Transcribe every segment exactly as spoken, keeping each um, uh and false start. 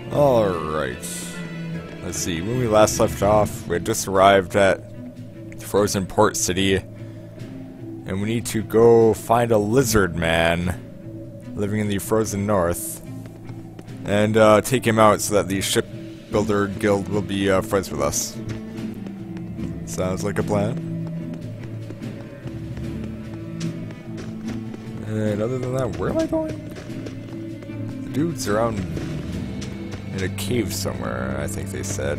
Alright. Let's see, when we last left off, we had just arrived at Frozen Port City. And we need to go find a lizard man living in the frozen north. And uh, take him out so that the shipbuilder guild will be uh, friends with us. Sounds like a plan. And other than that, where am I going? The dude's around in a cave somewhere, I think they said.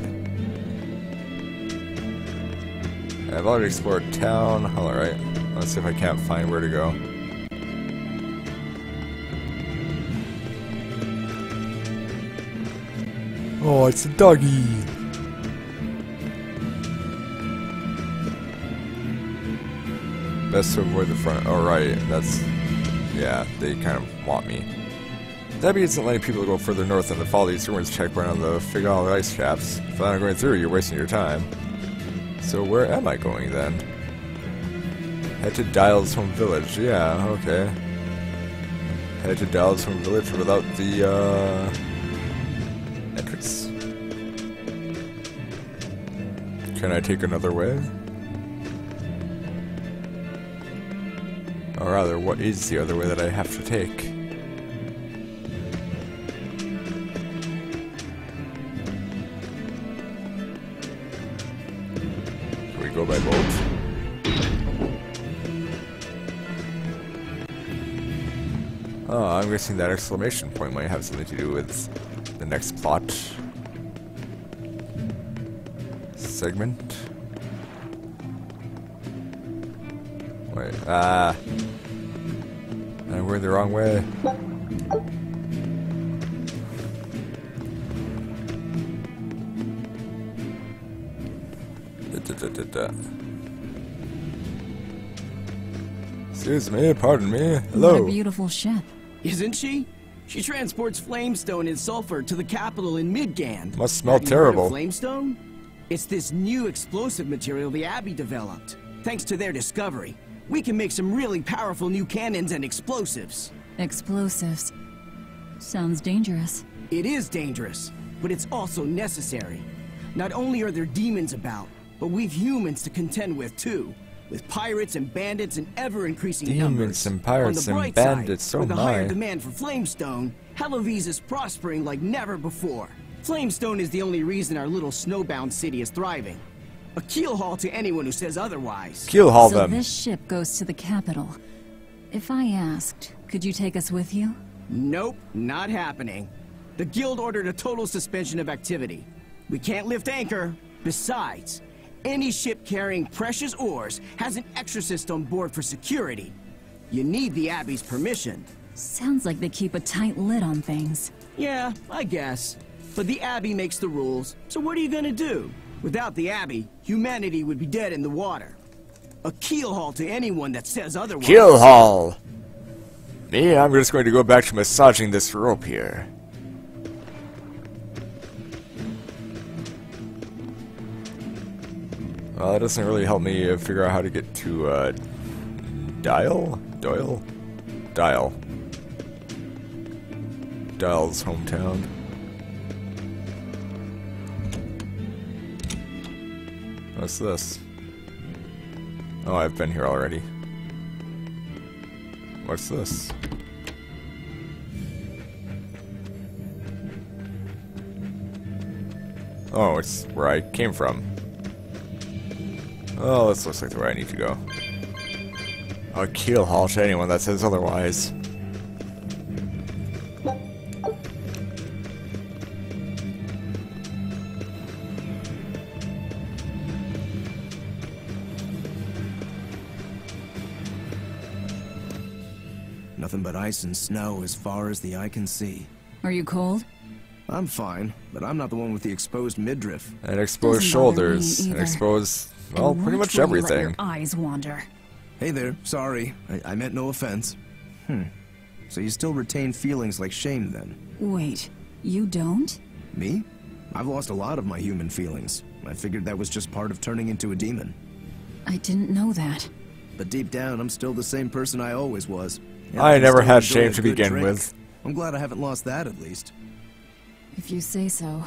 I've already explored town. Alright, let's see if I can't find where to go. Oh, it's a doggy! Best to avoid the front. Oh, right, that's... yeah, they kind of want me. Debbie isn't letting people go further north than the follow these rumors checkpoint on the figure all the ice caps. If I'm not going through, you're wasting your time. So where am I going then? Head to Dial's home village. Yeah, okay. Head to Dial's home village without the uh, entrance. Can I take another way? Or rather, what is the other way that I have to take? Can we go by boat? Oh, I'm guessing that exclamation point might have something to do with the next plot segment. Wait, ah. I went the wrong way. Da, da, da, da, da. Excuse me, pardon me. Hello. What a beautiful ship. Isn't she? She transports flamestone and sulfur to the capital in Midgand. Must smell Have you heard of terrible. Flamestone? It's this new explosive material the Abbey developed. Thanks to their discovery, we can make some really powerful new cannons and explosives. Explosives. Sounds dangerous. It is dangerous, but it's also necessary. Not only are there demons about, but we've humans to contend with too. With pirates and bandits in ever-increasing Demons numbers. and pirates On the and bright bandits, side, oh with a my. higher demand for Flamestone, Hellawes is prospering like never before. Flamestone is the only reason our little snowbound city is thriving. A keelhaul to anyone who says otherwise. Keelhaul So them. this ship goes to the capital. If I asked, could you take us with you? Nope, not happening. The guild ordered a total suspension of activity. We can't lift anchor. Besides, any ship carrying precious ores has an exorcist on board for security. You need the Abbey's permission. Sounds like they keep a tight lid on things. Yeah, I guess. But the Abbey makes the rules, so what are you gonna do? Without the Abbey, humanity would be dead in the water. A keelhaul to anyone that says otherwise. Keelhaul! Me, I'm just going to go back to massaging this rope here. Well, that doesn't really help me uh, figure out how to get to, uh... Dial? Doyle? Dial. Dial's hometown. What's this? Oh, I've been here already. What's this? Oh, it's where I came from. Oh, this looks like the way I need to go. I'll keelhaul to anyone that says otherwise. Nothing but ice and snow as far as the eye can see. Are you cold? I'm fine, but I'm not the one with the exposed midriff. And exposed Doesn't bother me shoulders. And either. exposed, well, And pretty watch much where you let everything. your eyes wander. Hey there, sorry. I, I meant no offense. Hmm. So you still retain feelings like shame then? Wait, you don't? Me? I've lost a lot of my human feelings. I figured that was just part of turning into a demon. I didn't know that. But deep down, I'm still the same person I always was. Yeah, I can never still had enjoy shame a to good begin drink. with. I'm glad I haven't lost that at least. If you say so.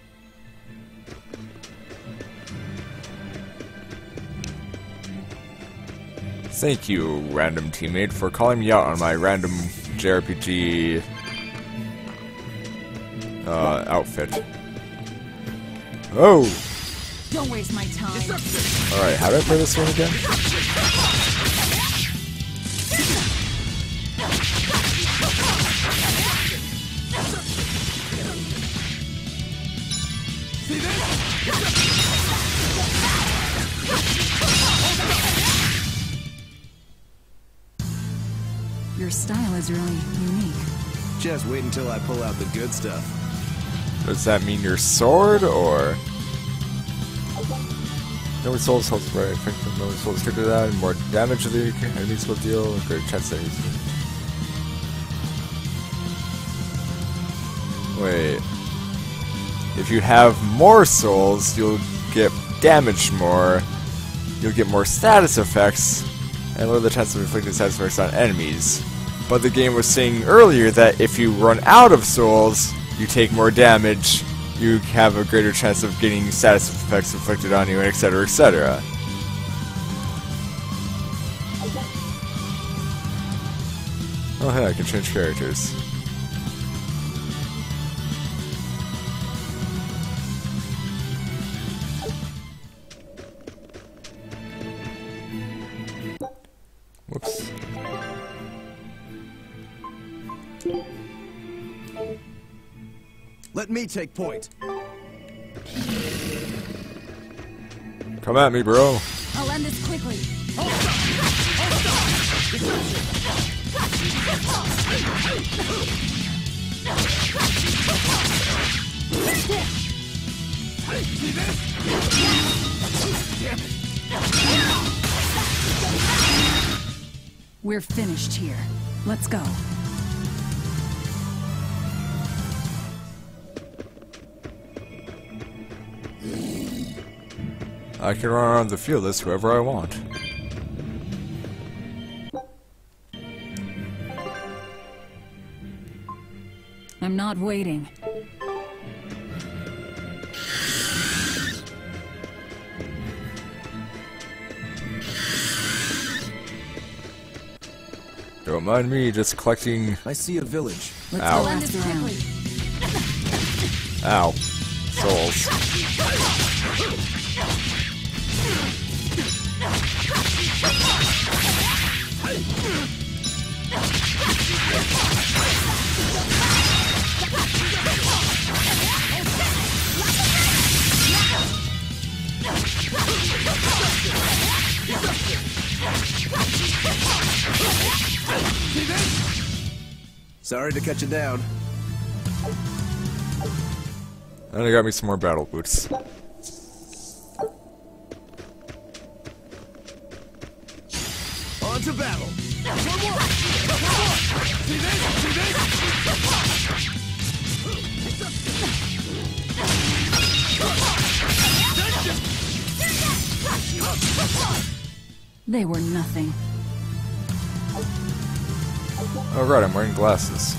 Thank you, random teammate, for calling me out on my random J R P G uh, outfit. Oh! Don't waste my time. Alright, how do I play this one again? Your style is really unique. Just wait until I pull out the good stuff. Does that mean your sword, or...? No souls helps by effective no souls trigger that, and more damage to the enemies will deal, a great chance that he's... Wait... If you have more souls, you'll get damaged more, you'll get more status effects, and lower the chance of inflicting status effects on enemies. But the game was saying earlier that if you run out of souls, you take more damage, you have a greater chance of getting status effects inflicted on you, and et cetera, et cetera. Oh hey, I can change characters. Whoops. Let me take point. Come at me, bro. I'll end this quickly. We're finished here. Let's go. I can run around the field as whoever I want. I'm not waiting. Don't mind me, just collecting... I see a village. Let's Ow. go end this quickly. Ow. Souls. Sorry to cut you down. And I got me some more battle boots. On to battle. One more. One more. See this? See They were nothing. Oh right, I'm wearing glasses.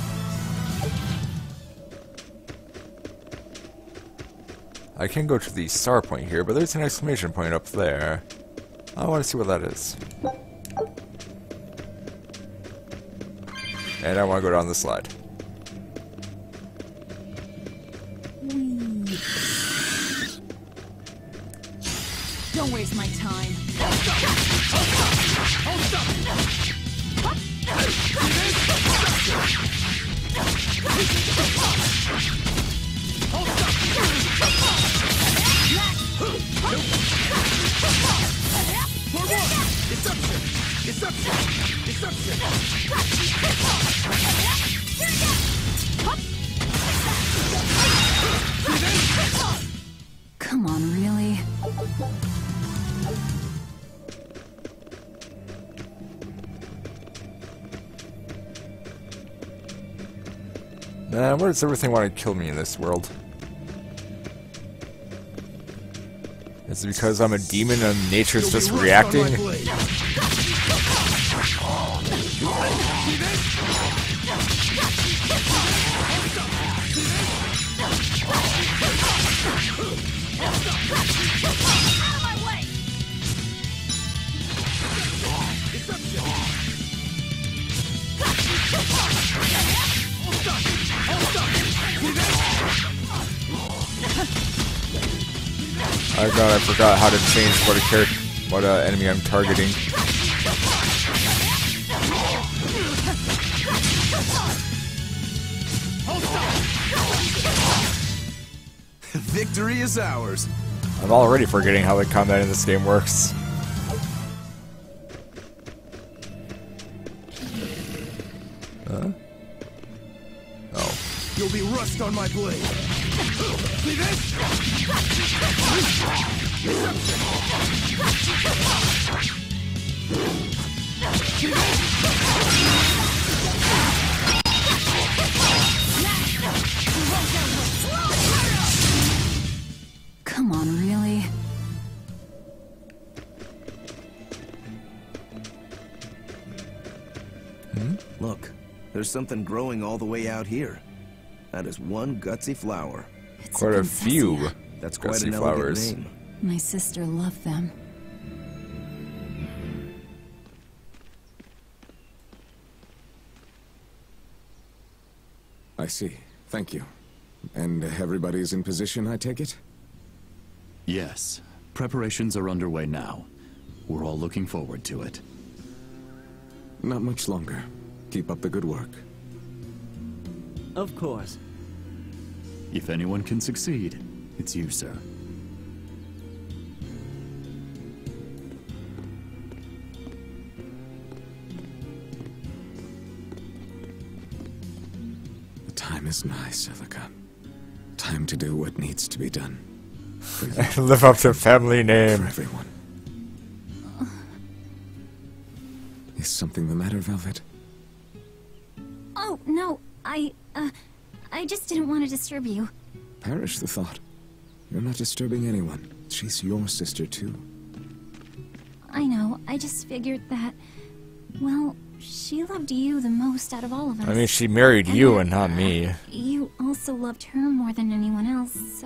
I can go to the star point here, but there's an exclamation point up there. I want to see what that is. And I want to go down the slide. Don't waste my time. Come on, really? Man, why does everything want to kill me in this world? Is it because I'm a demon and nature's just reacting? Oh god, I forgot how to change what a character, what uh, enemy I'm targeting. Victory is ours. I'm already forgetting how the combat in this game works. Huh? Oh. You'll be rust on my blade. See this? See this? Come on, really? Hmm? Look, there's something growing all the way out here. That is one gutsy flower. It's Quite a Princessia. few That's quite gutsy an flowers. elegant name. My sister loved them. I see. Thank you. And everybody's in position, I take it? Yes. Preparations are underway now. We're all looking forward to it. Not much longer. Keep up the good work. Of course. If anyone can succeed, it's you, sir. The time is nigh, Celica. Time to do what needs to be done. For you, Live up to family for name. everyone. Is something the matter, Velvet? Oh, no, I, uh, I just didn't want to disturb you. Perish the thought. You're not disturbing anyone. She's your sister, too. I know, I just figured that, well, she loved you the most out of all of us. I mean, she married And you that, and not uh, me. You also loved her more than anyone else, so...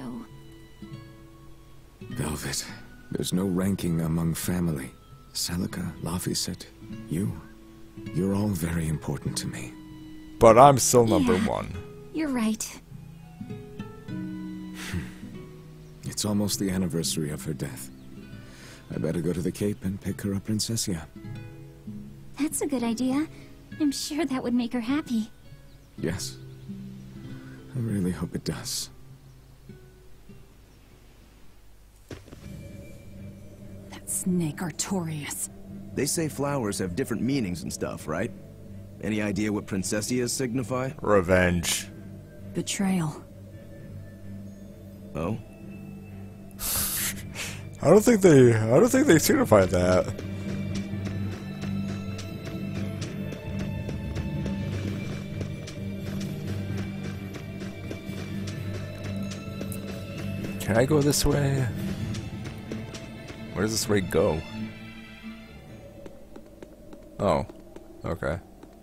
Velvet, there's no ranking among family. Celica, Laphicet, you. You're all very important to me. But I'm still number Yeah. one. You're right. It's almost the anniversary of her death. I better go to the Cape and pick her up Princessia. That's a good idea. I'm sure that would make her happy. Yes. I really hope it does. That snake Artorias. They say flowers have different meanings and stuff, right? Any idea what Princessias signify? Revenge. Betrayal. Oh? I don't think they. I don't think they signified that. Can I go this way? Where does this way go? Oh, okay.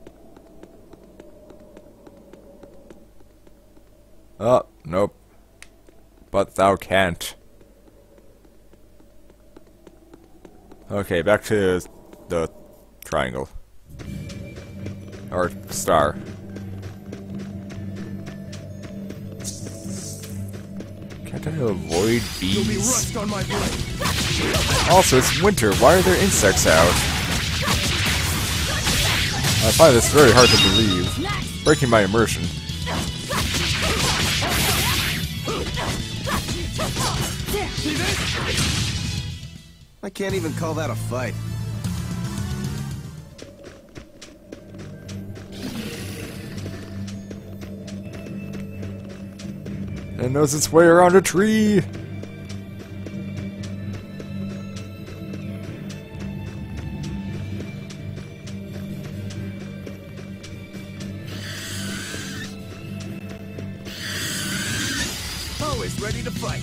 Oh, nope. But thou can't. Okay, back to the triangle. Or star. Can't I avoid You'll be bees? rust on my blade. Also, it's winter. Why are there insects out? I find this very hard to believe. Breaking my immersion. I can't even call that a fight. It knows its way around a tree. Always ready to fight.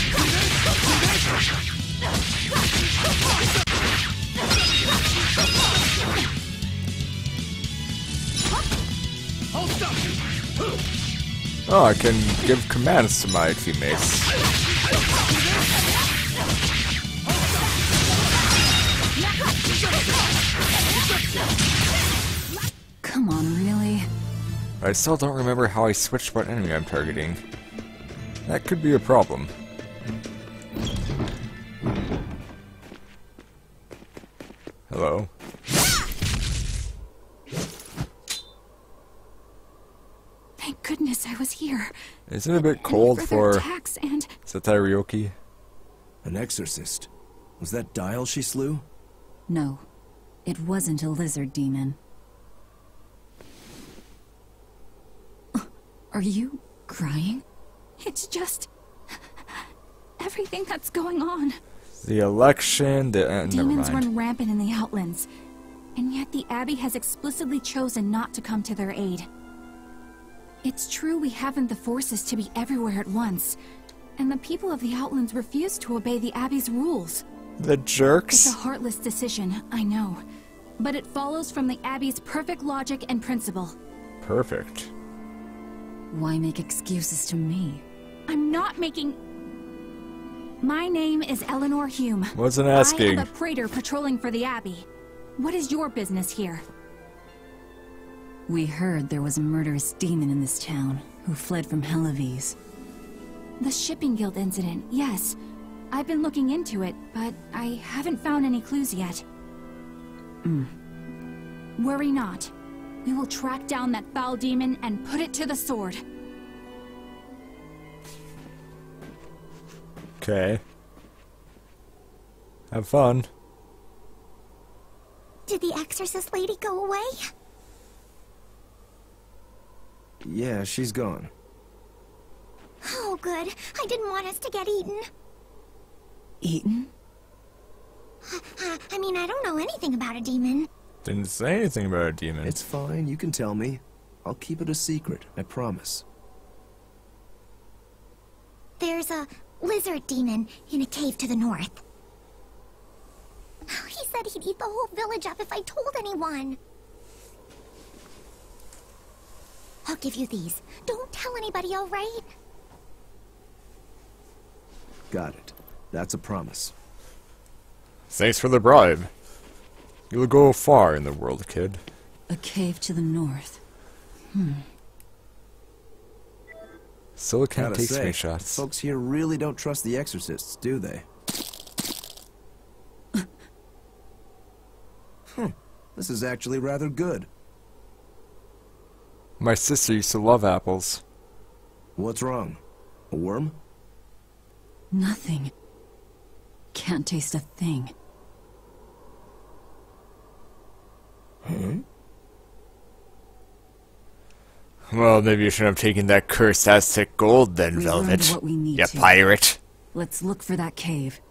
Oh, I can give commands to my teammates. Come on, really? I still don't remember how I switched what enemy I'm targeting. That could be a problem. Hello. Thank goodness I was here. Isn't it a bit cold Any for further attacks and Satarioki? An exorcist. Was that Dial she slew? no, it wasn't a lizard demon. Are you crying? It's just everything that's going on. The election, the uh, never Demons mind. run rampant in the Outlands, and yet the Abbey has explicitly chosen not to come to their aid. It's true we haven't the forces to be everywhere at once, and the people of the Outlands refuse to obey the Abbey's rules. The jerks. It's a heartless decision, I know, but it follows from the Abbey's perfect logic and principle. Perfect. Why make excuses to me? I'm not making... My name is Eleanor Hume. Wasn't asking. I am a praetor patrolling for the Abbey. What is your business here? We heard there was a murderous demon in this town who fled from Helavis. The Shipping Guild incident, yes. I've been looking into it, but I haven't found any clues yet. Mm. Worry not. We will track down that foul demon and put it to the sword. Okay. Have fun. Did the exorcist lady go away? Yeah, she's gone. Oh, good. I didn't want us to get eaten. Eaten? Uh, I mean, I don't know anything about a demon. Didn't say anything about a demon. It's fine, you can tell me. I'll keep it a secret, I promise. There's a lizard demon in a cave to the north. He said he'd eat the whole village up if I told anyone. I'll give you these. Don't tell anybody, all right? Got it. That's a promise. Thanks for the bribe. You'll go far in the world, kid. A cave to the north. Hmm. Silicon Gotta takes say, screenshots. folks here really don't trust the exorcists, do they? Hmm. This is actually rather good. My sister used to love apples. What's wrong? A worm? Nothing. Can't taste a thing. Huh? Well, maybe you shouldn't have taken that cursed Aztec gold then, We Velvet. learned what we need You to. pirate. Let's look for that cave.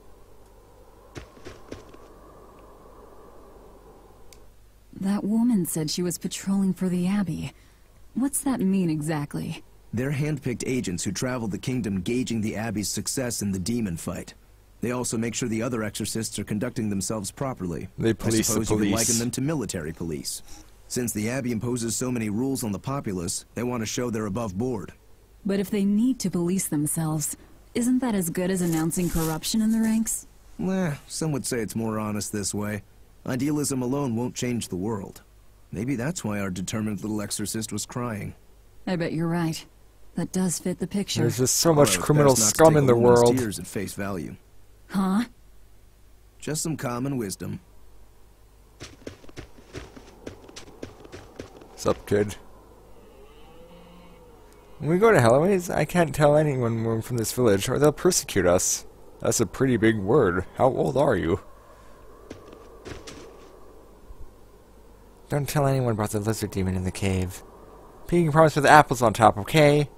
That woman said she was patrolling for the Abbey. What's that mean exactly? They're hand-picked agents who travel the kingdom gauging the Abbey's success in the demon fight. They also make sure the other exorcists are conducting themselves properly. They police I the suppose you could police. liken them to military police. Since the Abbey imposes so many rules on the populace, they want to show they're above board. But if they need to police themselves, isn't that as good as announcing corruption in the ranks? Eh, some would say it's more honest this way. Idealism alone won't change the world. Maybe that's why our determined little exorcist was crying. I bet you're right. That does fit the picture. There's just so much Although it's criminal best not to scum take in a the woman's world. tears at face value. Huh? Just some common wisdom. What's up, kid? When we go to Hellways, I can't tell anyone we're from this village, or they'll persecute us. That's a pretty big word. How old are you? Don't tell anyone about the lizard demon in the cave. Pinky promise with apples on top, okay?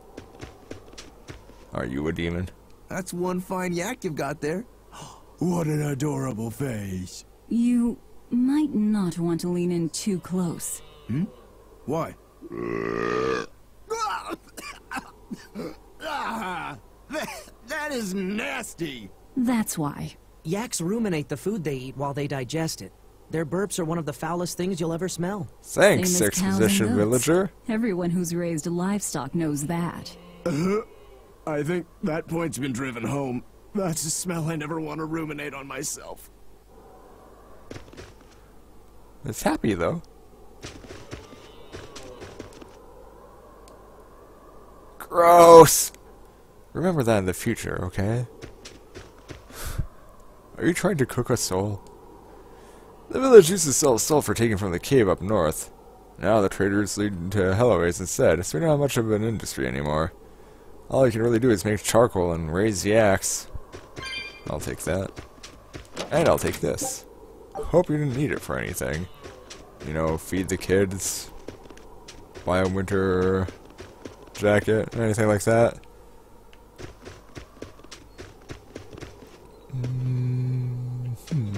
Are you a demon? That's one fine yak you've got there. What an adorable face. You might not want to lean in too close. Hmm? Why? Ah, that, that is nasty. That's why. Yaks ruminate the food they eat while they digest it. Their burps are one of the foulest things you'll ever smell. Thanks, Same as cows and exposition goats. villager. Everyone who's raised livestock knows that. I think that point's been driven home. That's a smell I never want to ruminate on myself. It's happy, though. Gross! Remember that in the future, okay? Are you trying to cook a soul? The village used to sell sulfur taken from the cave up north. Now the traders lead to Helloways instead, so we don't have much of an industry anymore. All you can really do is make charcoal and raise yaks. I'll take that. And I'll take this. Hope you didn't need it for anything. You know, feed the kids, buy a winter jacket, anything like that. Mm-hmm.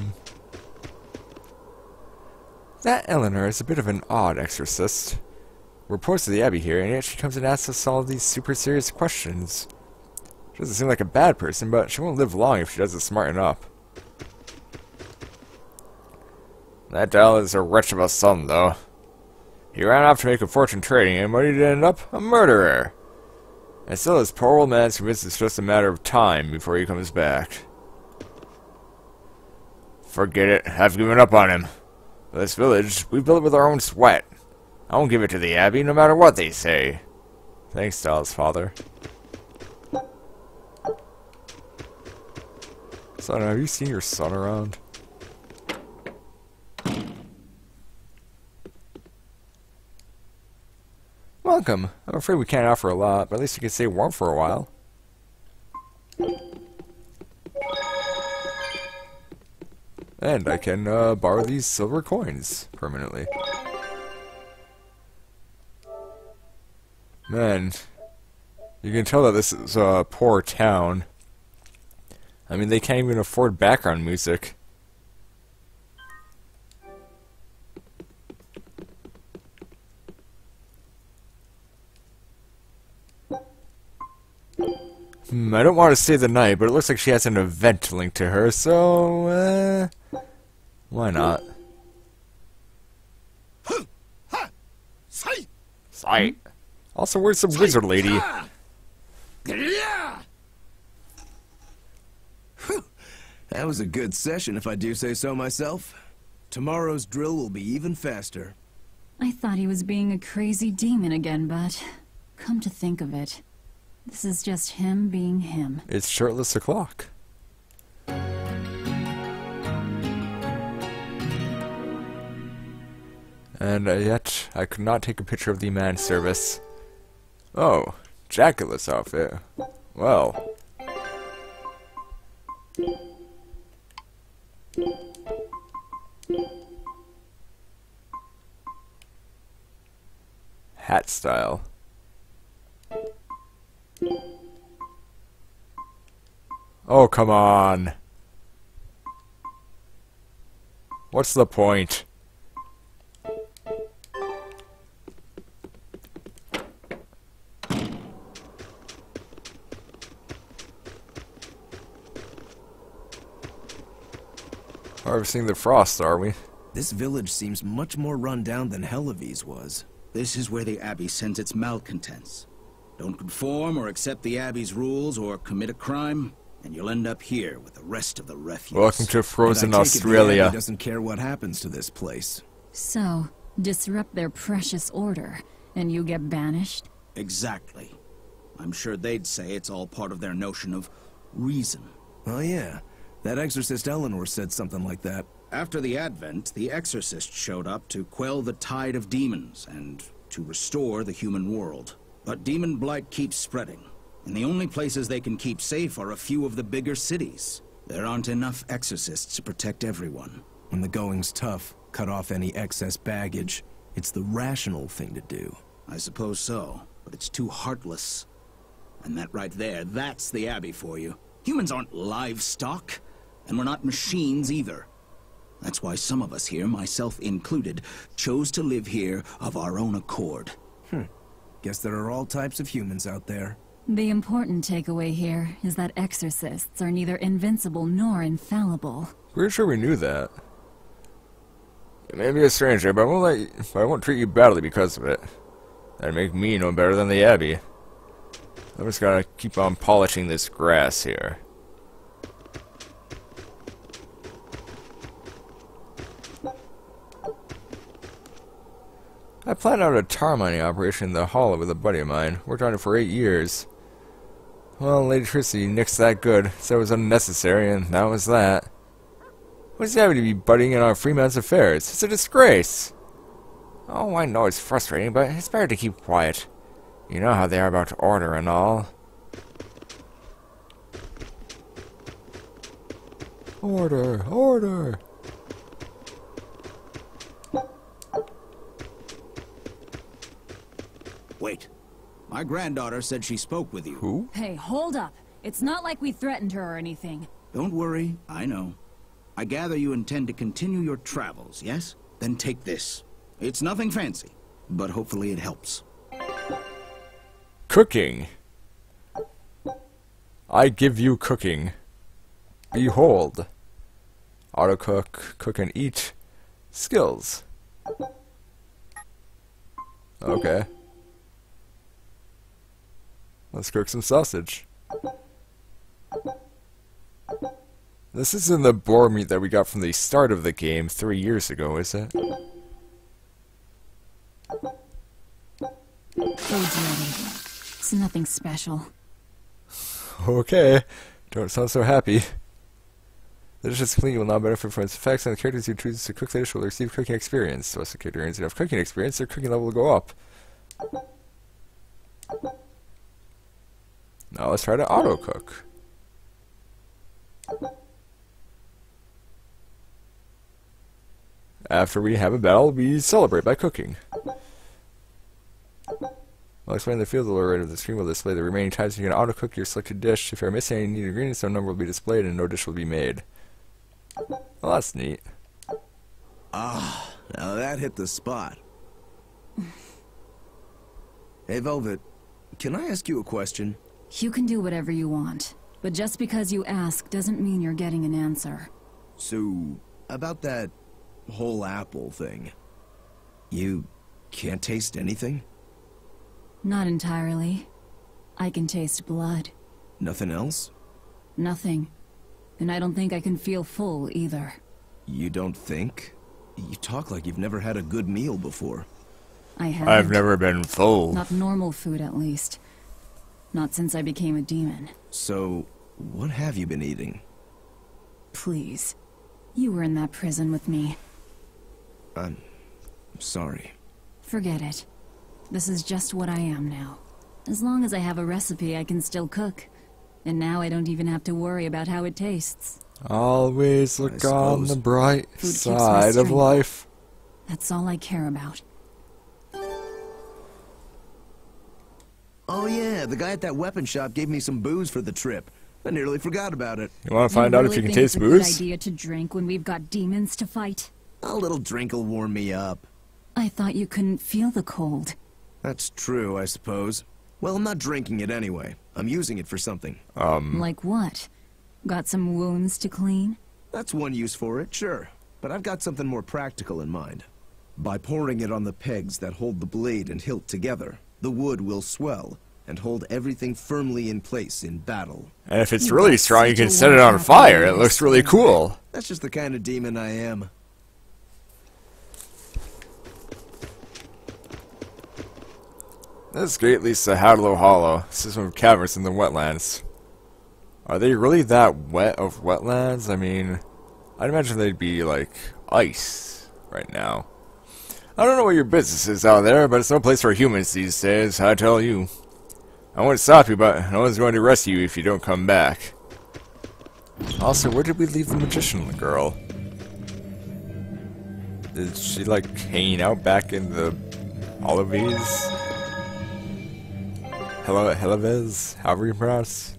That Eleanor is a bit of an odd exorcist. We're opposed to the Abbey here, and yet she comes and asks us all these super serious questions. She doesn't seem like a bad person, but she won't live long if she doesn't smarten up. That Dal is a wretch of a son, though. He ran off to make a fortune trading, and what did he end up? A murderer! And still this poor old man's convinced it's just a matter of time before he comes back. Forget it, I've given up on him. This village, we built it with our own sweat. I won't give it to the Abbey, no matter what they say. Thanks, Dal's father. Son, have you seen your son around? Welcome. I'm afraid we can't offer a lot, but at least you can stay warm for a while. And I can uh, borrow these silver coins permanently. Man, you can tell that this is a poor town. I mean, they can't even afford background music. Hmm, I don't want to stay the night, but it looks like she has an event linked to her, so, uh, why not? Sight. Also, where's the wizard lady? That was a good session, if I do say so myself. Tomorrow's drill will be even faster. I thought he was being a crazy demon again, but come to think of it, this is just him being him. It's shirtless o'clock. And uh, yet, I could not take a picture of the man service. Oh, jacketless outfit. Well. Hat style. Oh, come on. What's the point? Harvesting the frost, are we? This village seems much more run down than Hellevies was. This is where the Abbey sends its malcontents. Don't conform or accept the Abbey's rules or commit a crime, and you'll end up here with the rest of the refuse. Welcome to frozen And I take it Australia. the Abbey doesn't care what happens to this place. So, disrupt their precious order, and you get banished? Exactly. I'm sure they'd say it's all part of their notion of reason. Oh yeah, that exorcist Eleanor said something like that. After the Advent, the Exorcist showed up to quell the tide of demons and to restore the human world. But demon blight keeps spreading, and the only places they can keep safe are a few of the bigger cities. There aren't enough exorcists to protect everyone. When the going's tough, cut off any excess baggage. It's the rational thing to do. I suppose so, but it's too heartless. And that right there, that's the Abbey for you. Humans aren't livestock, and we're not machines either. That's why some of us here, myself included, chose to live here of our own accord. Hmm. Guess there are all types of humans out there. The important takeaway here is that exorcists are neither invincible nor infallible. Pretty sure we knew that. You may be a stranger, but I won't let you, but I won't treat you badly because of it. That'd make me no better than the Abbey. I'm just gonna keep on polishing this grass here. I planned out a tar mining operation in the hollow with a buddy of mine. Worked on it for eight years. Well, Lady Trissy nixed that good, said it was unnecessary, and that was that. What What's having to be butting in on free man's affairs? It's a disgrace. Oh, I know it's frustrating, but it's better to keep quiet. You know how they are about order and all. Order, order. Wait. My granddaughter said she spoke with you. Who? Hey, hold up. It's not like we threatened her or anything. Don't worry, I know. I gather you intend to continue your travels, yes? Then take this. It's nothing fancy, but hopefully it helps. Cooking. I give you cooking. Behold. Auto cook, cook and eat. Skills. Okay. Let's cook some sausage. This isn't the boar meat that we got from the start of the game three years ago, is it? Food's ready. It's nothing special. Okay. Don't sound so happy. The dish is clean. You will now benefit from its effects, and the characters who choose to cook the dish will receive cooking experience. Once the character earns enough cooking experience, their cooking level will go up. Now let's try to auto-cook. After we have a battle, we celebrate by cooking. While explaining the field, the lower right of the screen will display the remaining times you can auto-cook your selected dish. If you are missing any needed ingredients, no number will be displayed and no dish will be made. Well, that's neat. Ah, now that hit the spot. Hey, Velvet, can I ask you a question? You can do whatever you want, but just because you ask doesn't mean you're getting an answer. So, about that whole apple thing, you can't taste anything? Not entirely. I can taste blood. Nothing else? Nothing. And I don't think I can feel full either. You don't think? You talk like you've never had a good meal before. I haven't. I've never been full. Not normal food, at least. Not since I became a demon. So, what have you been eating? Please. You were in that prison with me. I'm sorry. Forget it. This is just what I am now. As long as I have a recipe, I can still cook. And now I don't even have to worry about how it tastes. Always look on the bright Food keeps my side of strength. life. That's all I care about. Oh yeah, the guy at that weapon shop gave me some booze for the trip. I nearly forgot about it. You want to find out if you can taste it's a booze? good idea to drink when we've got demons to fight? A little drink'll warm me up. I thought you couldn't feel the cold. That's true, I suppose. Well, I'm not drinking it anyway. I'm using it for something. Um, Like what? Got some wounds to clean? That's one use for it, sure. But I've got something more practical in mind. By pouring it on the pegs that hold the blade and hilt together, the wood will swell and hold everything firmly in place in battle. and if it's really strong, you can set it on fire. It looks really cool. That's just the kind of demon I am. This is Great Lisa Hadlow Hollow, system of caverns in the wetlands. Are they really that wet of wetlands? I mean, I'd imagine they'd be like ice right now. I don't know what your business is out there, but it's no place for humans these days, I tell you. I won't stop you, but no one's going to rescue you if you don't come back. Also, where did we leave the magician girl? Is she like hanging out back in the Olives? Hello, Helaves, however you pronounce.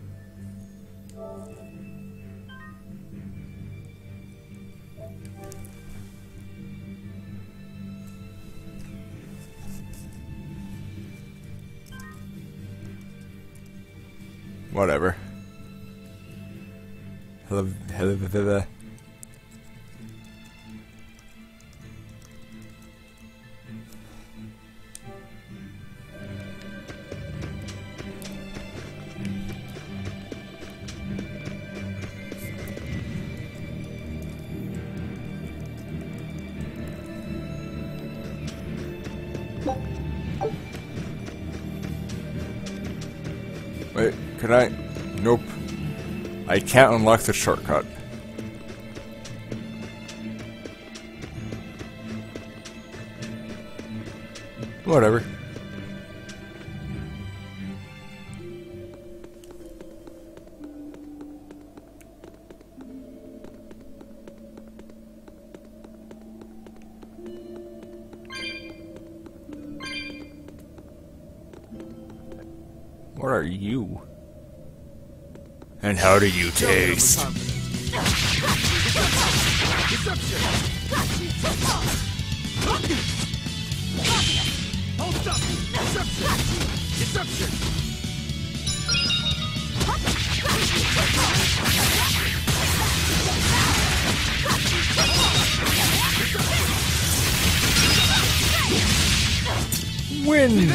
Whatever. Hello, hello, Wait, can I? Nope. I can't unlock the shortcut. Whatever. What are you? And how do you taste? Wind!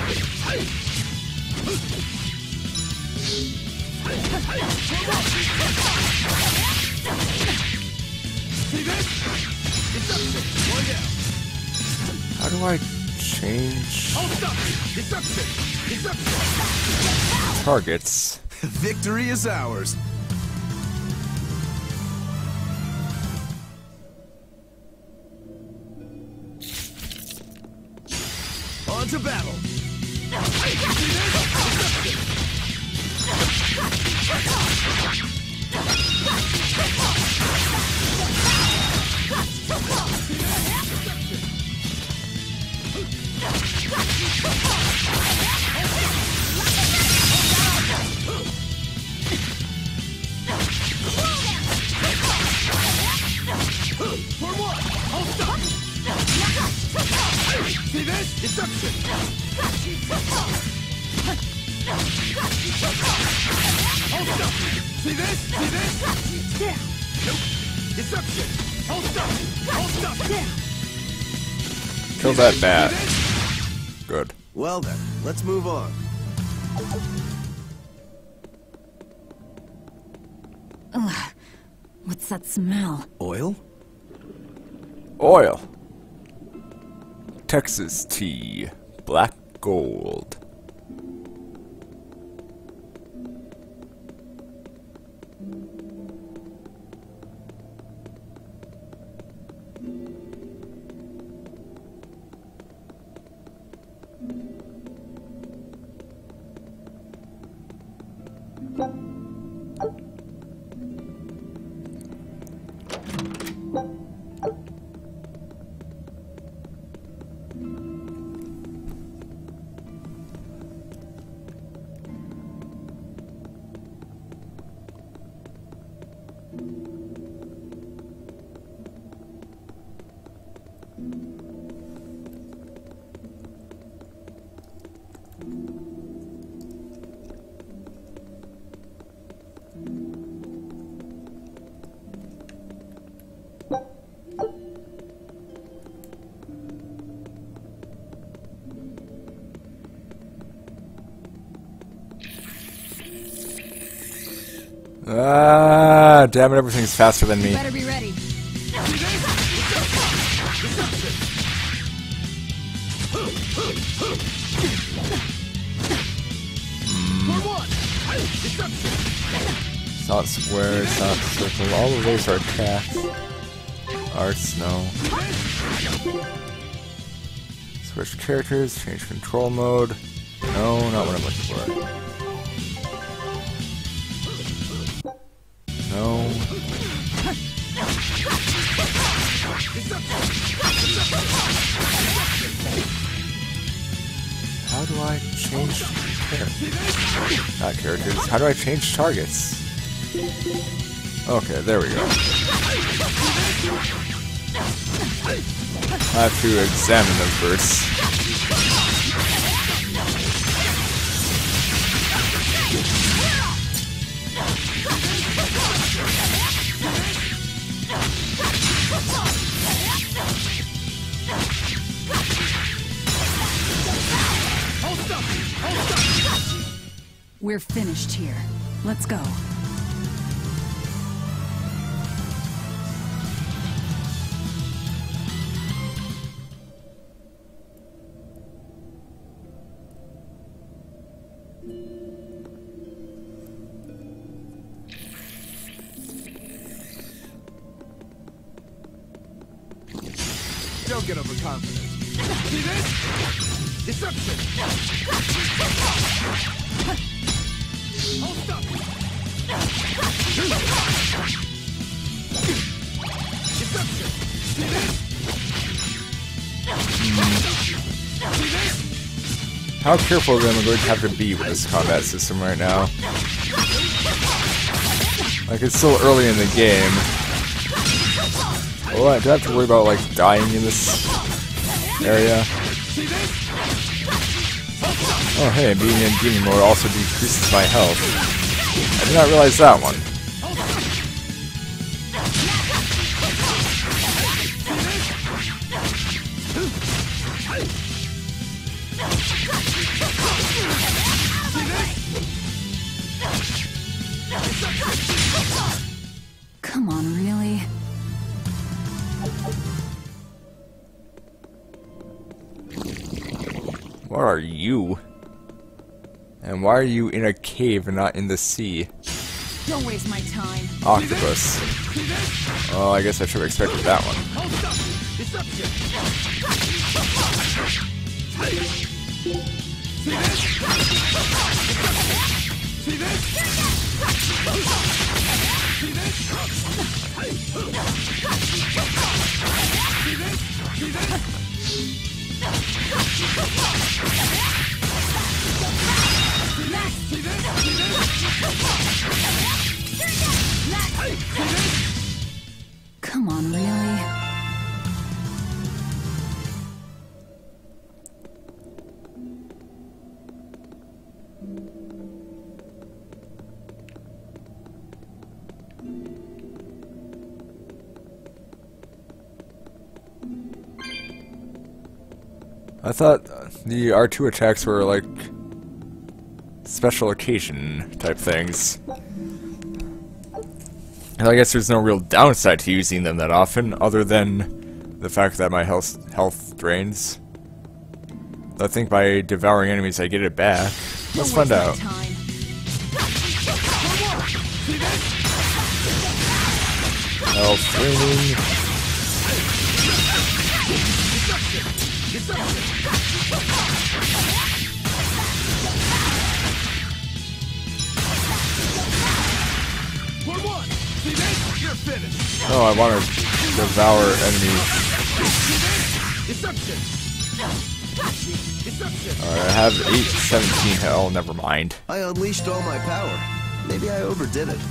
How do I change targets? Victory is ours. On to battle. See this? Deception! Hold up! See this? See this? Yeah. Nope. Deception! Hold up! Hold up! Yeah. Kill that bat. Good. Well then, let's move on. Ugh. What's that smell? Oil? Oil. Texas tea. Black gold. Ah, damn it, everything's faster than me. You better be ready. It's not square, it's not circle. All of those are attacks. Arts, no. Switch characters, change control mode. No, not what I'm looking for. No. How do I change characters? Not characters. How do I change targets? Okay, there we go. I have to examine them first. We're finished here. Let's go. Don't get overconfident. See this? Deception! Hold up! Deception! See this? See this? How careful am I going to have to be with this combat system right now? Like, it's still early in the game. Oh, I do have to worry about, like, dying in this area. Oh, hey, being in demon mode also decreases my health. I did not realize that one. Come on, really? What are you? And why are you in a cave and not in the sea? Don't waste my time. Octopus. Oh, I guess I should have expected that one. Come on, really? I thought the R two attacks were like special occasion type things. And I guess there's no real downside to using them that often, other than the fact that my health health drains. I think by devouring enemies I get it back. Let's find out. Health draining. Oh, I want to devour enemies. Alright, I have eight seventeen. Oh, never mind. I unleashed all my power. Maybe I overdid it.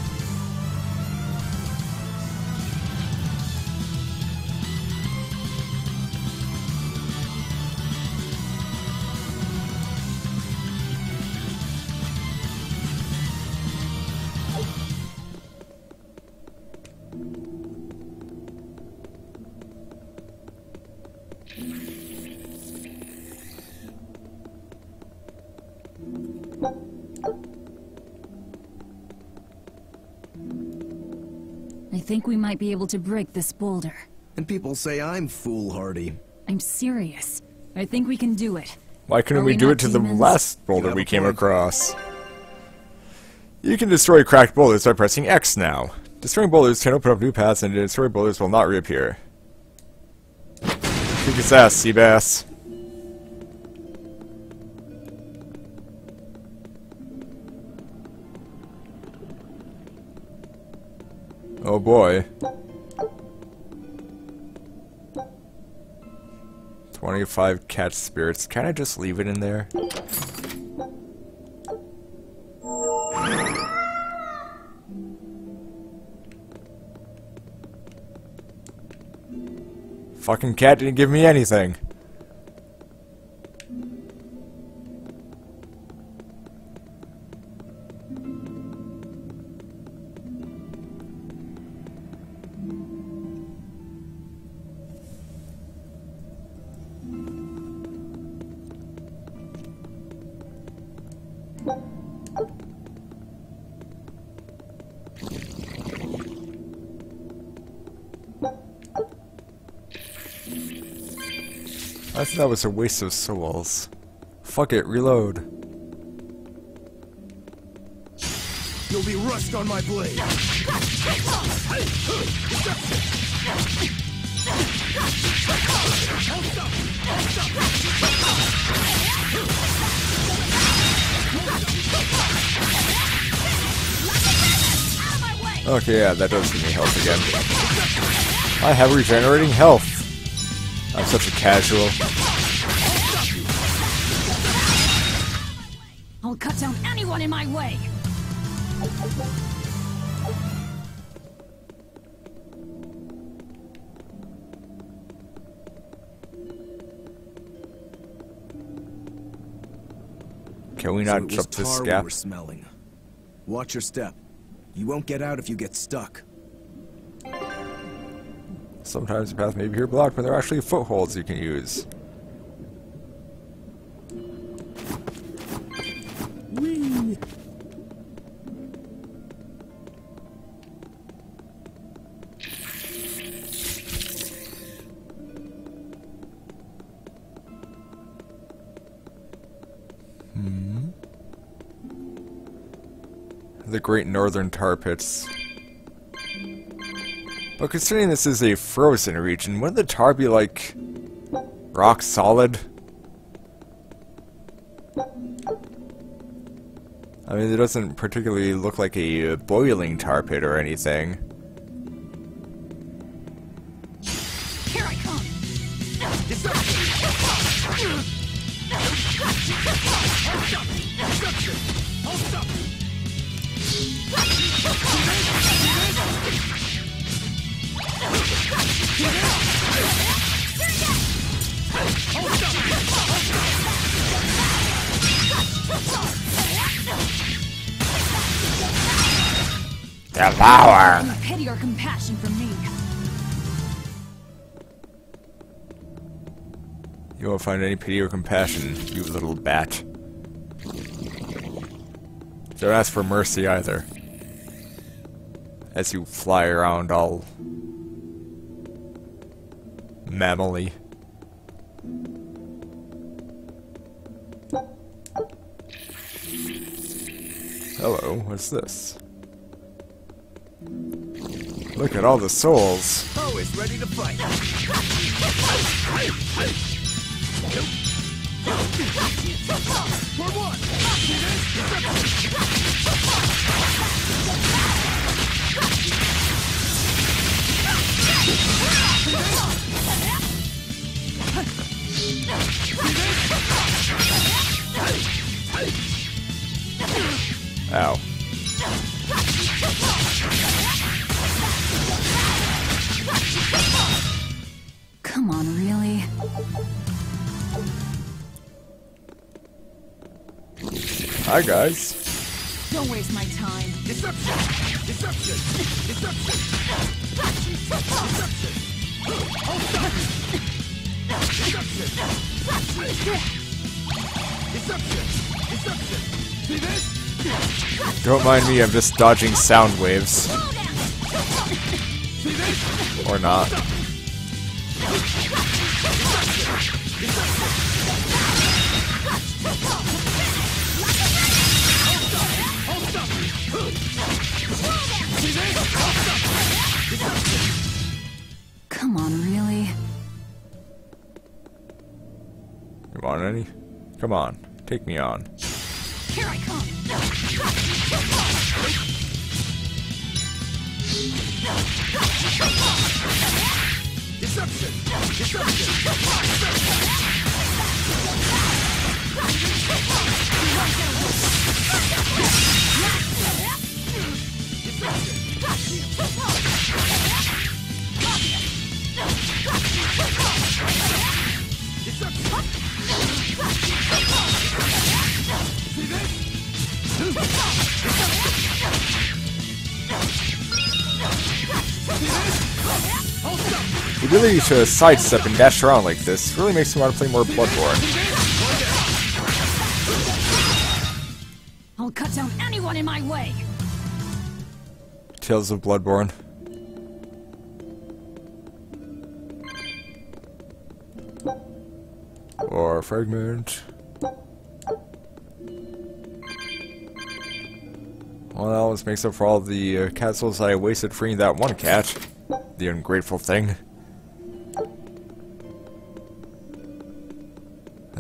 I think we might be able to break this boulder. And people say I'm foolhardy. I'm serious. I think we can do it. Why couldn't Are we we do not it to the demons? last boulder we came across? You can destroy cracked boulders by pressing X now. Destroying boulders can open up new paths, and destroyed boulders will not reappear. Kick his ass, Seabass. Oh boy. twenty-five catch spirits. Can I just leave it in there? Fucking cat didn't give me anything. I thought that was a waste of souls. Fuck it, reload. You'll be rushed on my blade. Okay, yeah, that does give me health again. I have regenerating health. I'm such a casual. I'll cut down anyone in my way. Can we not so it was jump this tar gap? we were smelling. Watch your step. You won't get out if you get stuck. Sometimes the path may be here blocked, but there are actually footholds you can use. Whee! Hmm. The Great Northern Tar Pits. But considering this is a frozen region, wouldn't the tar be like rock solid? I mean, it doesn't particularly look like a boiling tar pit or anything. Here I come. Devour! Any pity or compassion from me. You won't find any pity or compassion, you little bat. Don't ask for mercy either. As you fly around all mammally. Hello, what's this? Look at all the souls. Always ready to fight. For one. Ow. Come on, really? Hi, guys. Don't waste my time. Deception! Deception! Deception! Deception! Deception! Deception! See this? Don't mind me, I'm just dodging sound waves. See this? Or not. Come on, really? You want any? Come on, take me on. Here I come. Deception! Deception! The ability to sidestep and dash around like this really makes me want to play more Bloodborne. I'll cut down anyone in my way. Tales of Bloodborne. Or fragment. Well, that always makes up for all the uh, cat souls I wasted freeing that one cat. The ungrateful thing.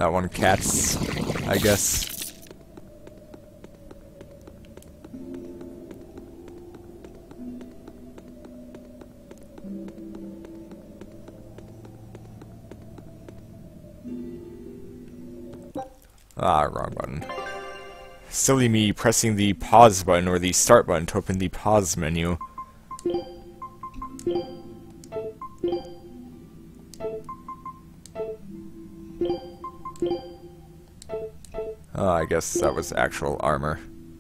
That one, Katz, I guess. Ah, wrong button. Silly me pressing the pause button or the start button to open the pause menu. Oh, I guess that was actual armor.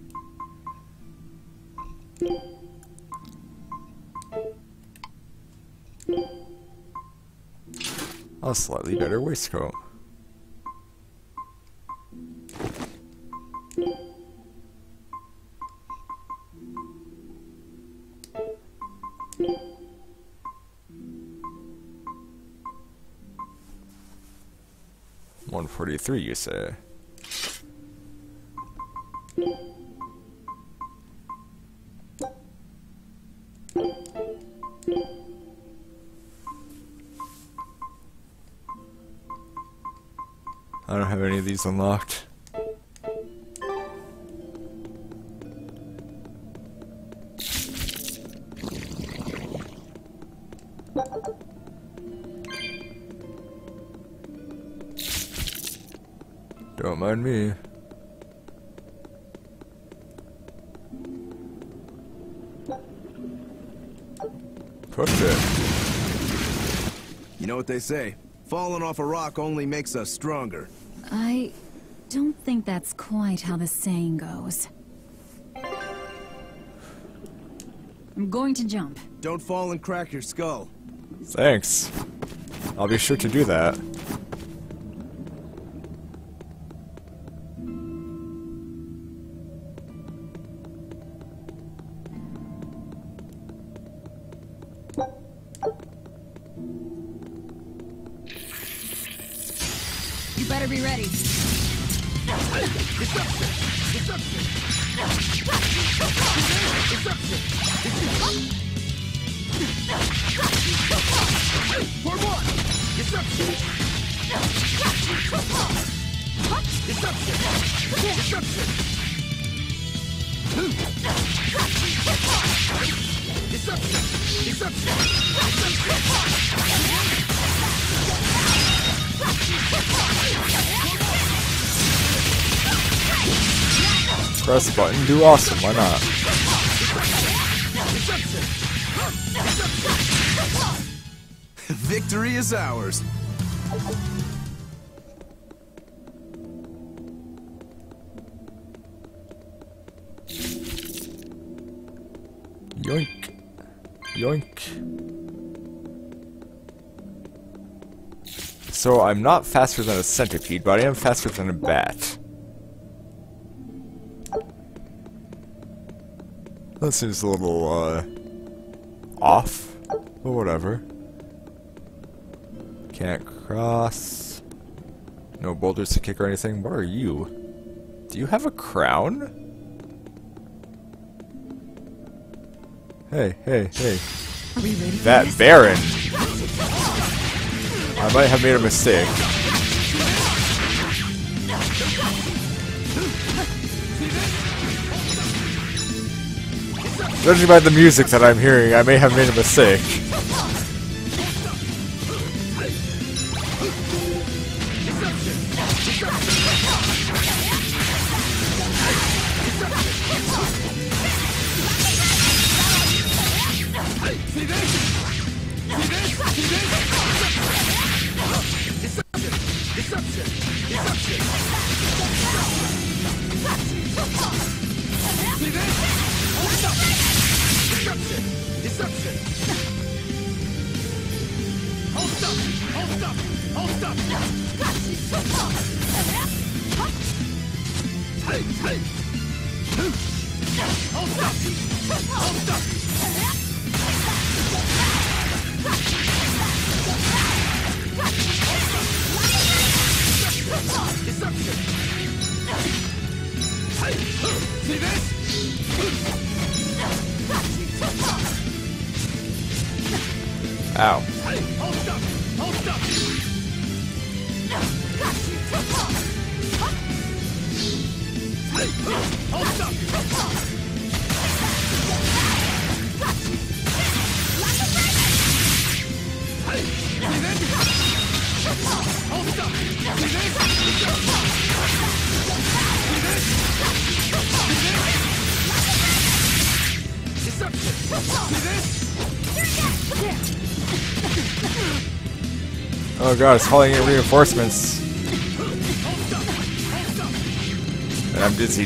A slightly better waistcoat. one forty-three, you say? I don't have any of these unlocked. Don't mind me. Push it. You know what they say? Falling off a rock only makes us stronger. I don't think that's quite how the saying goes. I'm going to jump. Don't fall and crack your skull. Thanks. I'll be sure to do that. You better be ready. Deception! Deception! Deception! For one! Deception! Deception! Deception! Deception! Deception! Press button, do awesome, why not? Victory is ours. Yoink. Yoink. So I'm not faster than a centipede, but I am faster than a bat. That seems a little, uh, off, but whatever. Can't cross. No boulders to kick or anything. What are you? Do you have a crown? Hey, hey, hey. Are we ready for That this? Baron! I might have made a mistake. Judging by the music that I'm hearing, I may have made a mistake. Ow. Oh god, it's calling in reinforcements. And I'm dizzied.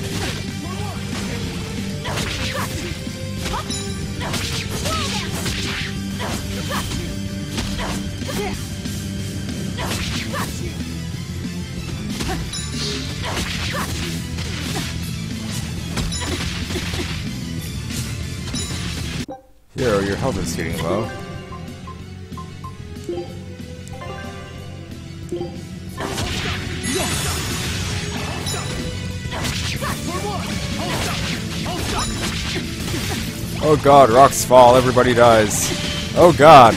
Hero, your health is getting low. Oh god, rocks fall, everybody dies. Oh god.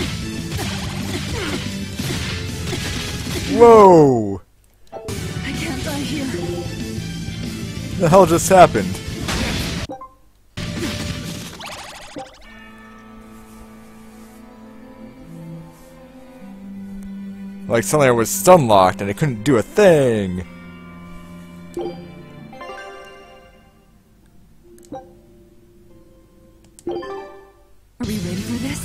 Whoa! I can't die here. The hell just happened? Like suddenly I was stun locked and I couldn't do a thing. Are we ready for this?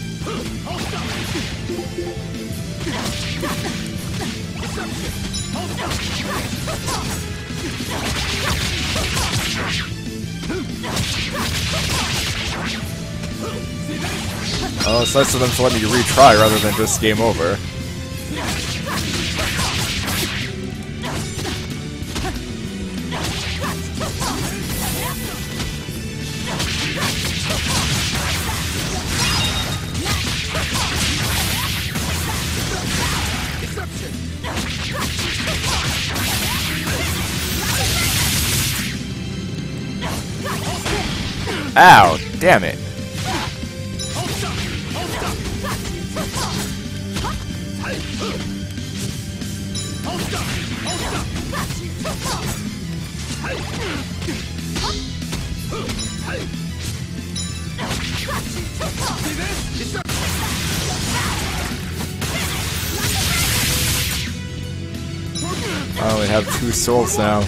Oh, it's nice of them to let me retry rather than just game over. Ow, damn it. I only have two souls now.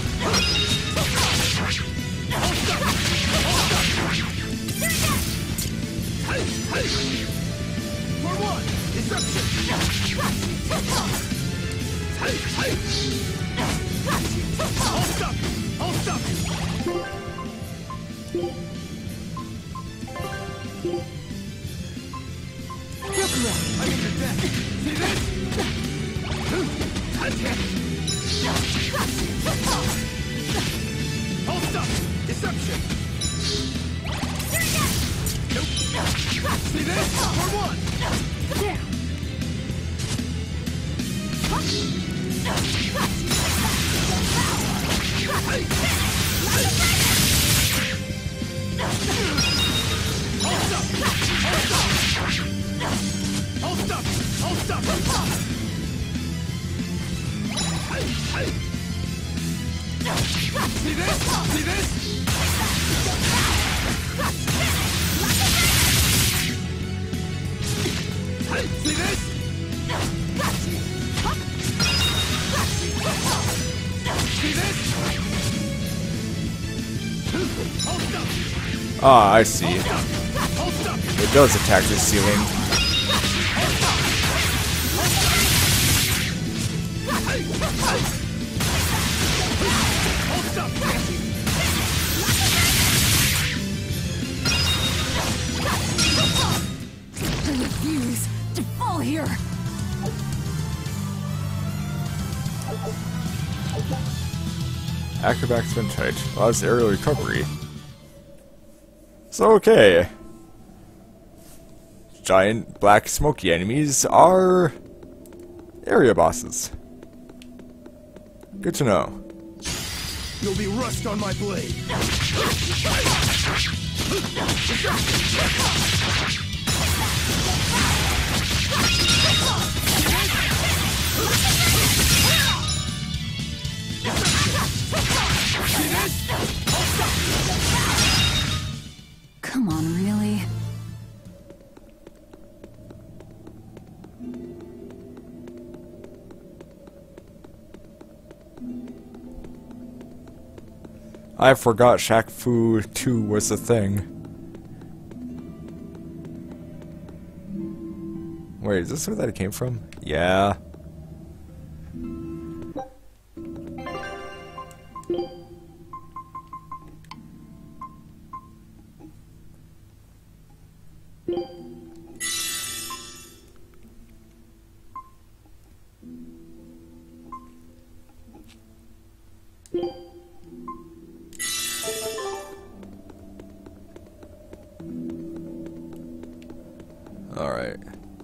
Ah, I see. It does attack the ceiling. I refuse to fall here. Acrobat's been tight. Allows aerial recovery. So okay. Giant black smoky enemies are area bosses. Good to know. You'll be rust on my blade. See this? I forgot Shaq Fu two was a thing. Wait, is this where that came from? Yeah. All right.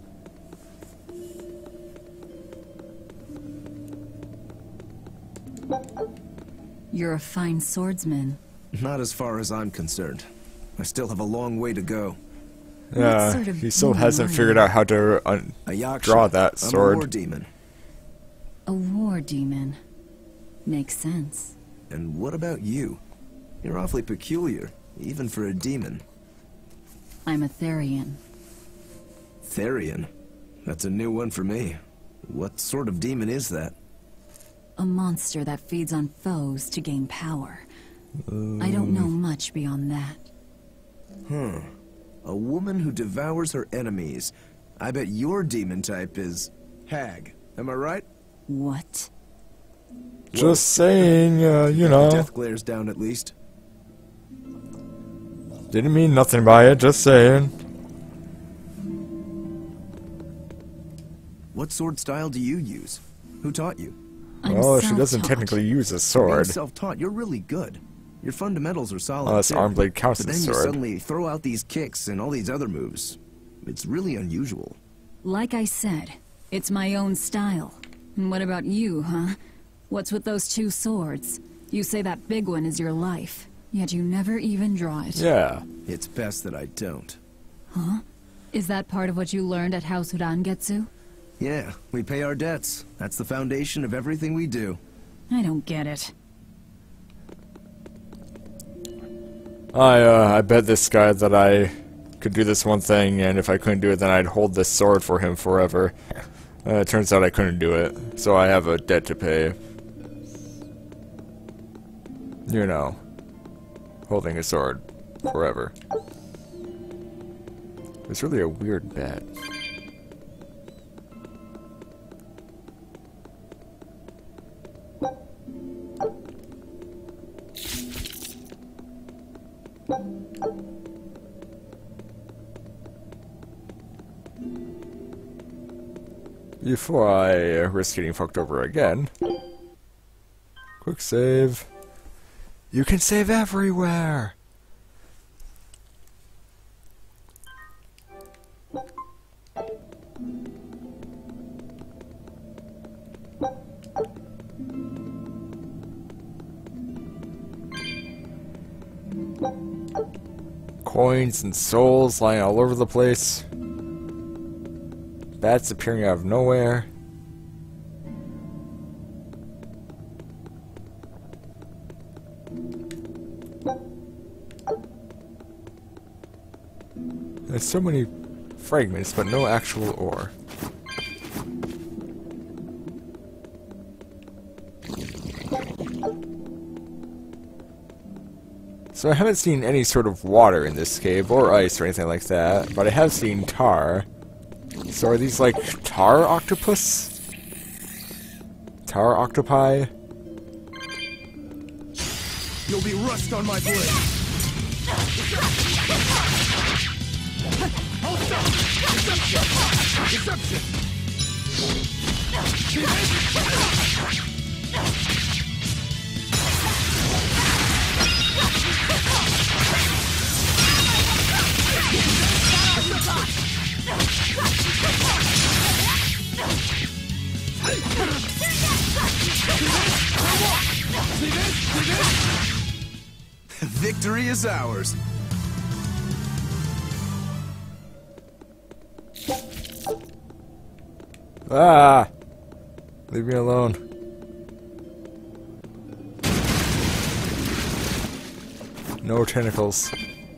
You're a fine swordsman. Not as far as I'm concerned. I still have a long way to go. Yeah, sort of he still demon hasn't are figured you? out how to uh, A yaksha. draw that I'm a sword. war demon. A war demon. Makes sense. And what about you? You're awfully peculiar, even for a demon. I'm a Therian. Therian? That's a new one for me. What sort of demon is that? A monster that feeds on foes to gain power. I don't know much beyond that. Hmm. A woman who devours her enemies. I bet your demon type is hag. Am I right? What? Just saying, uh, you know. Death glares down at least. Didn't mean nothing by it, just saying. What sword style do you use? Who taught you? I'm Well, she doesn't self-taught. technically use a Being sword. self-taught, you're really good. Your fundamentals are solid. Unless too. arm blade counts But as then a you sword. suddenly throw out these kicks and all these other moves. It's really unusual. Like I said, it's my own style. And what about you, huh? What's with those two swords? You say that big one is your life, yet you never even draw it. Yeah. It's best that I don't. Huh? Is that part of what you learned at House Urangetsu? Yeah, we pay our debts. That's the foundation of everything we do. I don't get it. I, uh, I bet this guy that I could do this one thing, and if I couldn't do it, then I'd hold this sword for him forever. Uh, it turns out I couldn't do it, so I have a debt to pay. You know, holding a sword forever. It's really a weird bet. Before I uh, risk getting fucked over again. Quick save. You can save everywhere! Coins and souls lying all over the place. Bats appearing out of nowhere. There's so many fragments, but no actual ore. So I haven't seen any sort of water in this cave, or ice or anything like that, but I have seen tar. So are these like tar octopus? Tar octopi? You'll be rust on my blade. Hold up! Deception! Victory is ours. Ah! Leave me alone. No tentacles.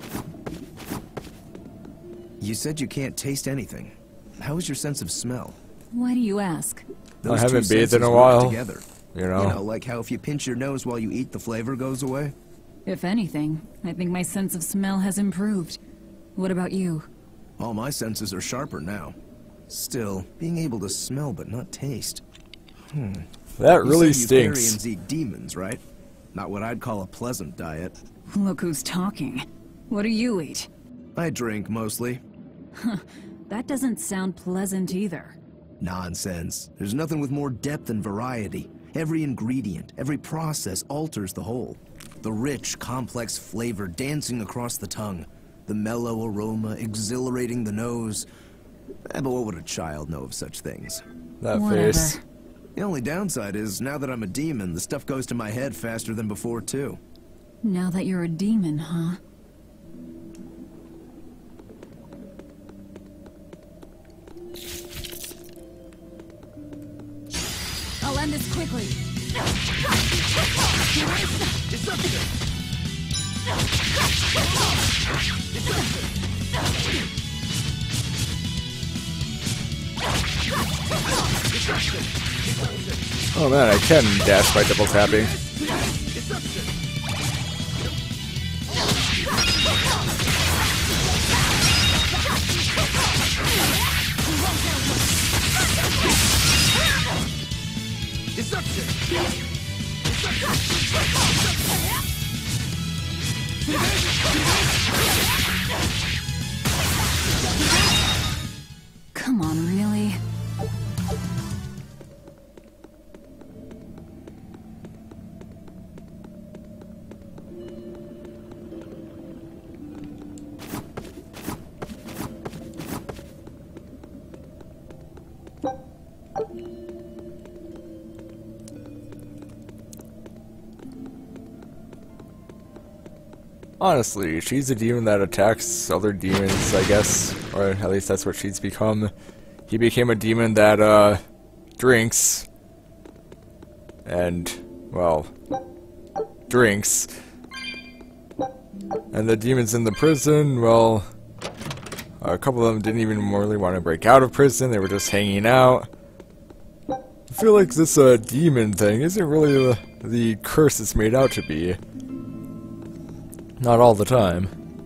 You said you can't taste anything. How is your sense of smell? Why do you ask? Those haven't two bathed in senses a work while, Together. you know? You know, like how if you pinch your nose while you eat, the flavor goes away? If anything, I think my sense of smell has improved. What about you? All my senses are sharper now. Still, being able to smell but not taste. Hmm. That really you said stinks. Eutharians eat demons, right? Not what I'd call a pleasant diet. Look who's talking. What do you eat? I drink, mostly. That doesn't sound pleasant either. Nonsense. There's nothing with more depth and variety. Every ingredient, every process alters the whole. The rich, complex flavor dancing across the tongue. The mellow aroma exhilarating the nose. Eh, but what would a child know of such things? That Whatever. face. The only downside is, now that I'm a demon, the stuff goes to my head faster than before, too. Now that you're a demon, huh? I'll end this quickly. Oh man, I can dash by double tapping. Come on, really? Honestly, she's a demon that attacks other demons, I guess. Or at least that's what she's become. He became a demon that, uh, drinks. And, well, drinks. And the demons in the prison, well, a couple of them didn't even really want to break out of prison. They were just hanging out. I feel like this, uh, demon thing isn't really the, the curse it's made out to be. Not all the time.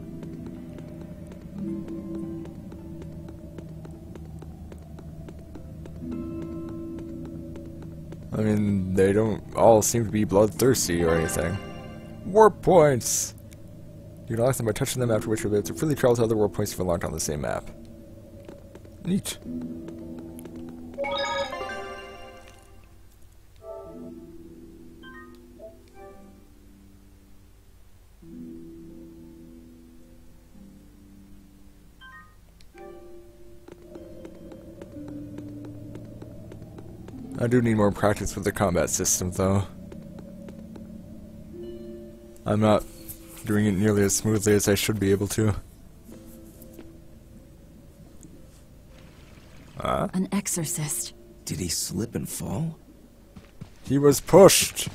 I mean, they don't all seem to be bloodthirsty or anything. Warp points! You can unlock them by touching them, after which you'll be able to freely travel to other warp points if you're locked on the same map. Neat. I do need more practice with the combat system, though. I'm not doing it nearly as smoothly as I should be able to. Ah? An exorcist. Did he slip and fall? He was pushed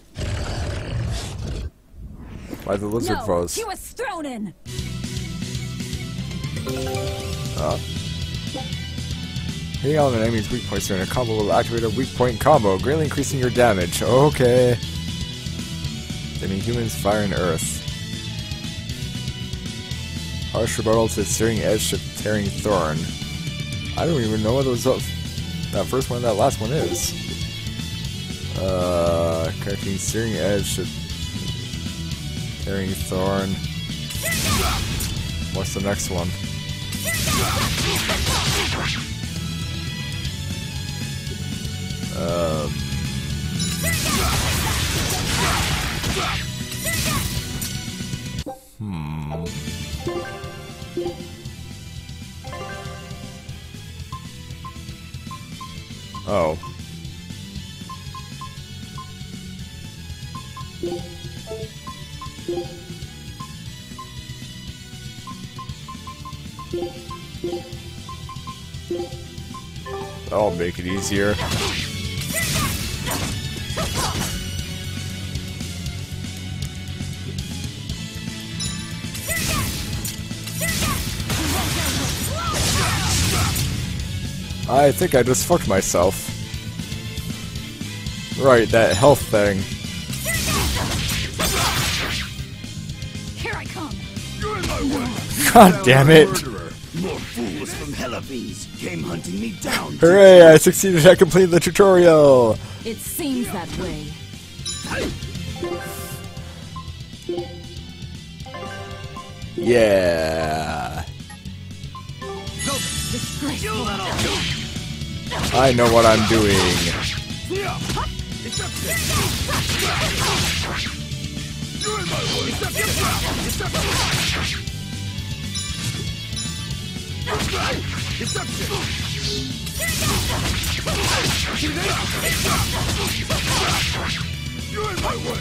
by the lizard No, foes. he was thrown in. Ah. Hitting all of an enemy's weak points during a combo will activate a weak point combo, greatly increasing your damage. Okay. Dimming humans, fire, and earth. Harsh rebuttal to searing edge to tearing thorn. I don't even know what those uh, that first one and that last one is. Uh, correcting searing edge to tearing thorn. What's the next one? Um. Hmm. Oh. That'll make it easier. I think I just fucked myself. Right, that health thing. God damn it! More fools from Helavis came hunting me down. Hooray! I succeeded at completing the tutorial. It seems that way. Yeah. I know what I'm doing. You're in my way.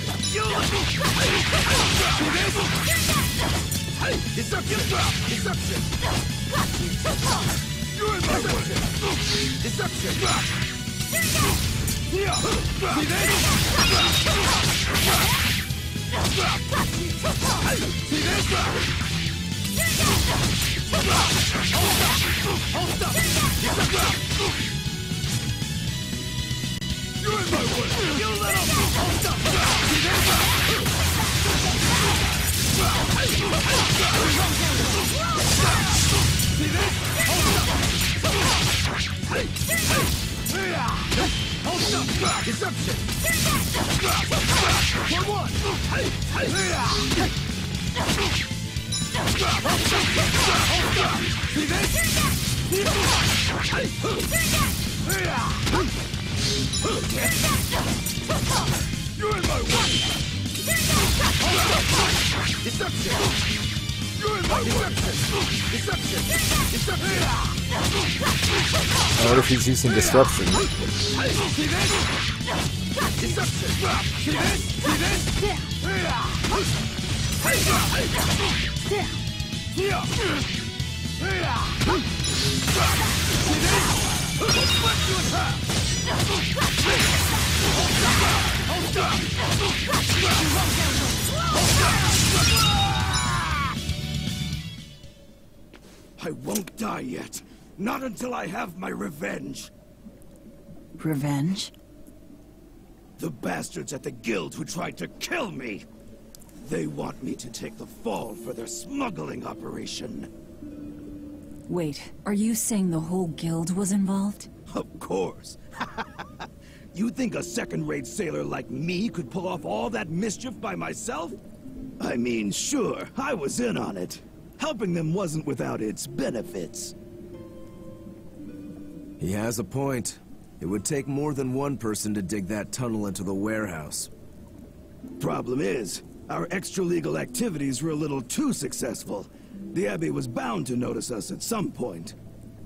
Deception! Deception! You're in my way! Deception! See this? See this? Hold up! You're in my way! You little... Hold up! See this? See this? Hold up! Hey! Hey! Hold up! Deception! For one! Hey! Hey! Hold up! See this? Hey! You're in my way! Deception! You're in my way! Deception! Deception! I wonder if he's using disruption. See this? Deception! See this? See this? Let's do attack! I won't die yet. Not until I have my revenge. Revenge? The bastards at the guild who tried to kill me. They want me to take the fall for their smuggling operation. Wait, are you saying the whole guild was involved? Of course. You think a second-rate sailor like me could pull off all that mischief by myself? I mean, sure, I was in on it. Helping them wasn't without its benefits. He has a point. It would take more than one person to dig that tunnel into the warehouse. Problem is, our extra-legal activities were a little too successful. The Abbey was bound to notice us at some point.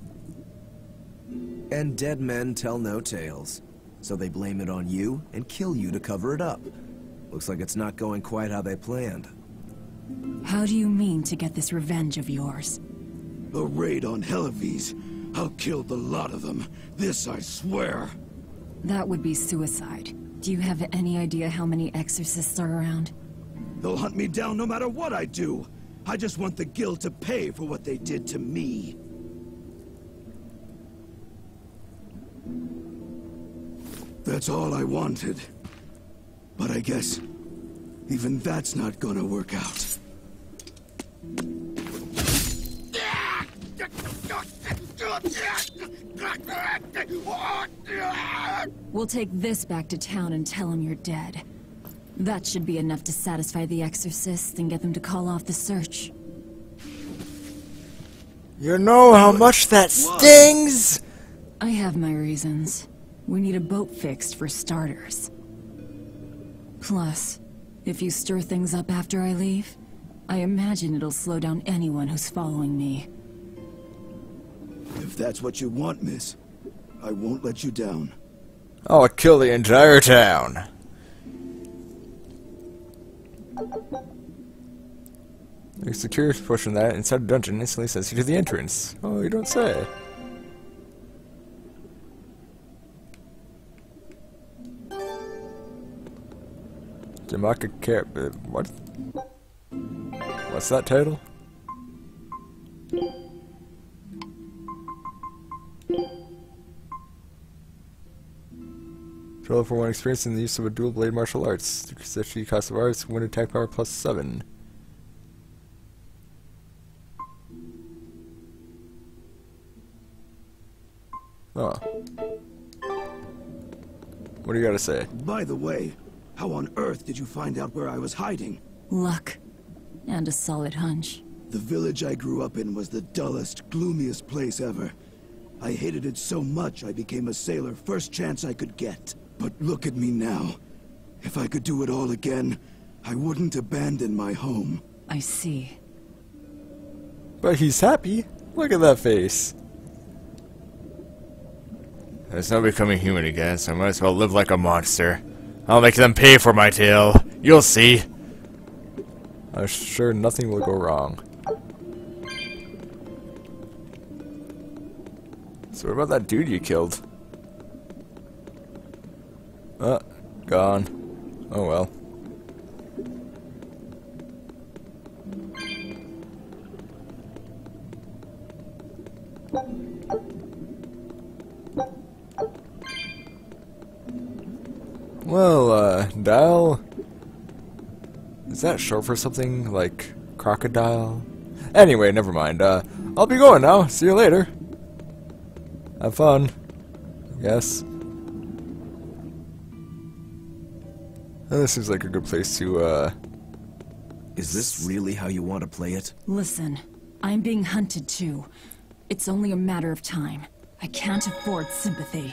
And dead men tell no tales. So they blame it on you and kill you to cover it up. Looks like it's not going quite how they planned. How do you mean to get this revenge of yours? A raid on Helavis. I'll kill the lot of them. This I swear. That would be suicide. Do you have any idea how many exorcists are around? They'll hunt me down no matter what I do. I just want the guild to pay for what they did to me. That's all I wanted. But I guess even that's not gonna work out. We'll take this back to town and tell him you're dead. That should be enough to satisfy the exorcists and get them to call off the search. You know how much that stings? I have my reasons. We need a boat fixed for starters. Plus, if you stir things up after I leave, I imagine it'll slow down anyone who's following me. If that's what you want, miss, I won't let you down. I'll kill the entire town. The security portion of that inside the dungeon instantly sends you to the entrance. Oh, you don't say. Jamaica Care. Uh, what? What's that title? Roll for one experience in the use of a dual blade martial arts. The cost of arts, wind attack power plus seven. Oh. What do you gotta say? By the way, how on earth did you find out where I was hiding? Luck. And a solid hunch. The village I grew up in was the dullest, gloomiest place ever. I hated it so much I became a sailor first chance I could get. But look at me now. If I could do it all again, I wouldn't abandon my home. I see. But he's happy. Look at that face. There's no becoming human again, so I might as well live like a monster. I'll make them pay for my tale. You'll see. I'm sure nothing will go wrong. So what about that dude you killed? Uh, gone. Oh well. Well, uh, dial? Is that short for something like crocodile? Anyway, never mind. Uh, I'll be going now. See you later. Have fun. I guess. Oh, this seems like a good place to, uh... Is this really how you want to play it? Listen, I'm being hunted too. It's only a matter of time. I can't afford sympathy.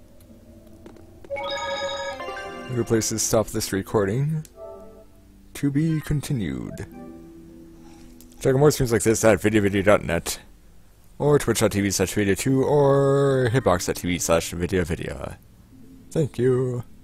A good place to stop this recording. To be continued. Check out more streams like this at video video dot net. Or twitch dot t v slash video two or hitbox dot t v slash video video. Thank you.